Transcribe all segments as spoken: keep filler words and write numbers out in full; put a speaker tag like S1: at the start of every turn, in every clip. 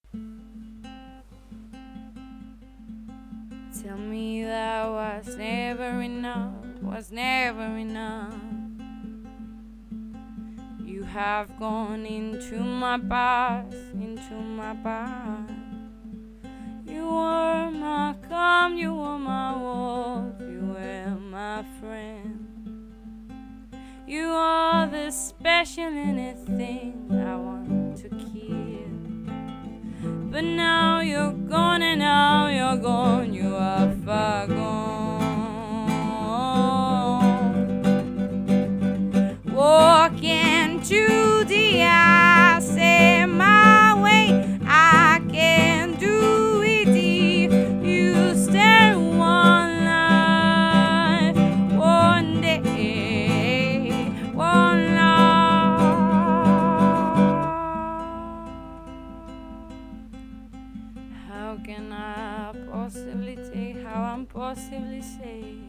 S1: Tell me that was never enough, was never enough. You have gone into my past, into my past. You were my calm, you were my wolf, you were my friend. You are the special anything I want to keep. But now you're gone and now you're gone, you are far gone. Walking to the eye, say my way, I can do it if you stay one life, one day, one life. How can I possibly take, how I'm possibly safe?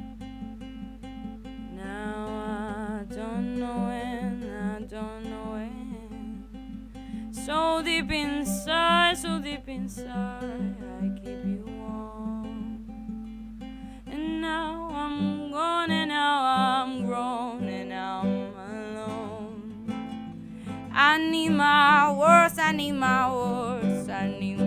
S1: Now I don't know when, I don't know when. So deep inside, so deep inside, I keep you warm. And now I'm gone, and now I'm grown, and now I'm alone. I need my words, I need my words, I need my